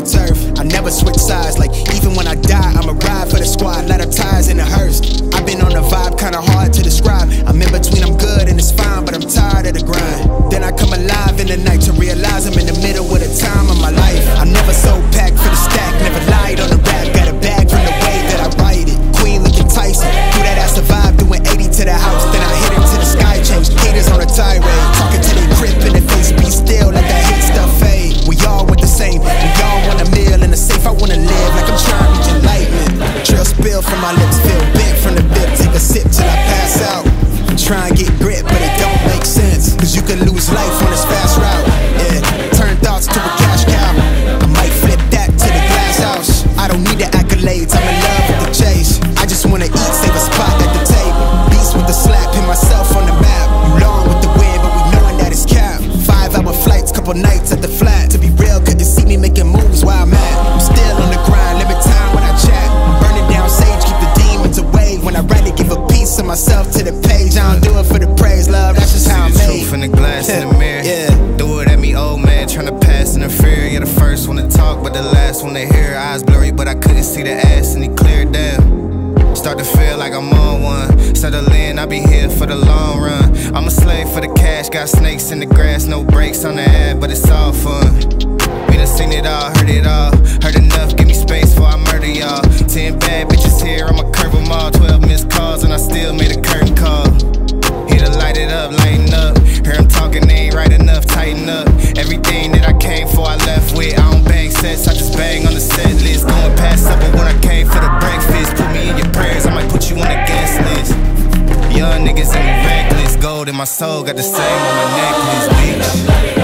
turf. I never switch sides, like even when I die, I'ma ride for the squad, let her ties in the hearse. I've been on the vibe, kinda hard to describe. I'm in between, I'm good and it's fine, but I'm tired of the grind. Then I come alive in the night to realize I'm in the middle of the time of my life. I'm never so packed for the stack, never lied on the rap. Got a bag from the way that I write it. Queen looking Tyson, through that I survived, doing 80 to the house. Then I hit her to the sky, changed haters on a tirade. Talking to their crib in the face, be still, let that hate stuff fade. We all want the same, we all want a meal in the safe. I wanna live like I'm trying to reach enlightenment. Trail spill from my lips, feel big from the bib. Take a sip till I pass out. I'm trying to get grit, but it don't make sense, cause you can lose life on this fast route. Yeah, turn thoughts to a cash cow. I might flip that to the glass house. I don't need the accolades, I'm in love with the chase. I just wanna eat, save a spot at the table. Beast with the slap, hit myself on the map. You long with the wind, but we knowing that it's cap. 5-hour flights, couple nights at the flat. To be real, couldn't see me making moves while I'm at. I'm still on the grind, limit time when I chat. I'm burning down sage, keep the demons away. When I write it, give a piece of myself to the page. I don't do it for the praise, love, that's just how I'm made. Truth in the glass in the mirror. Yeah. Do it at me, old man, tryna pass in the fear. You're the first one to talk, but the last one to hear. Eyes blurry, but I couldn't see the ass, and he cleared down. Start to feel like I'm on one. Settle in, I'll be here for the long run. I'm a slave for the cash, got snakes in the grass. No brakes on the ad, but it's all fun. We done seen it all, heard it all. Heard enough, give me space before I murder y'all. 10 bad bitches here, I'ma curve them all. 12 missed calls and I still made a curtain call. Here to light it up, lighten up. Hear him talking, they ain't right enough, tighten up. Everything that I came for, I left with. I don't bang sets, I just bang on the set list. Going past supper when I came for the breakfast. Put me in your prayers, I might put you on the guest list. Young niggas in me reckless. Gold in my soul, got the same on my necklace, bitch.